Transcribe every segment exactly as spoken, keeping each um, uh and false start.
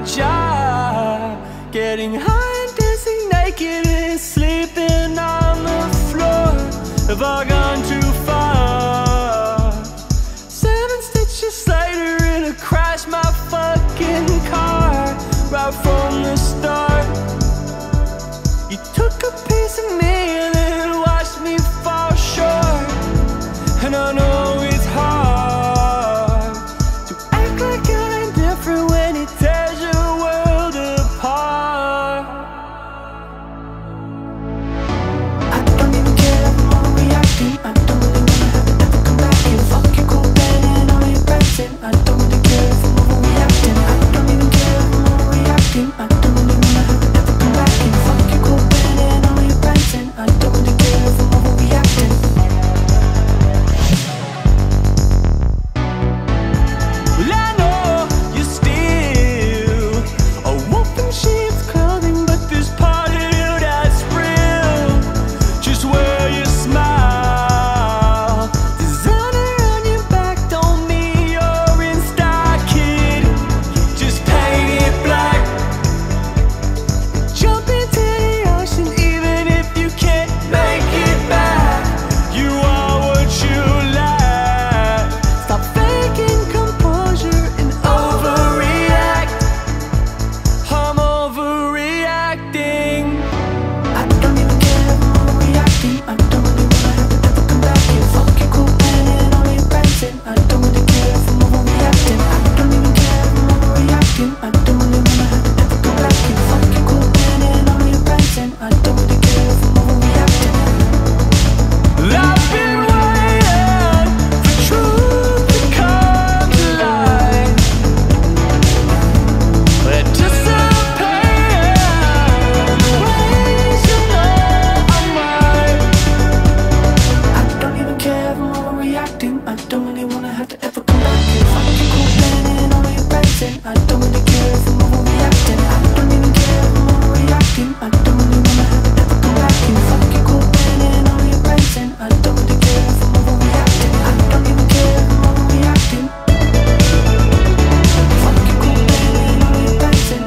job, getting high and dancing naked and sleeping on the floor. Have I gone too far? Seven stitches later and I crashed my fucking car right from the start. You took a piece of me and then watched me fall short. And I know it's hard to act like I'm different when it tears your world apart. I don't even care if I'm overreacting. I don't really wanna have it ever come back and fuck your cool band and all your present. I don't really care if I'm overreacting. I don't even care if I'm overreacting. I don't really wanna have it ever come back and fuck your cool band and all your present. I don't really care if I'm overreacting. I don't really wanna have to ever come back and fuck your cool plan and all your present. I don't really care if I'm overreacting. I don't even care if I'm overreacting. I don't really wanna have to ever come back and fuck your cool plan and all your present. I don't really care if I'm overreacting. I don't even care if I'm overreacting. Fuck your cool plan and all your present.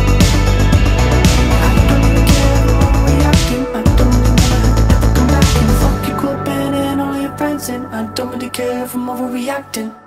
I don't even care if I'm overreacting. I don't really wanna have to ever come back and fuck your cool plan and all your present. I don't really care if I'm overreacting.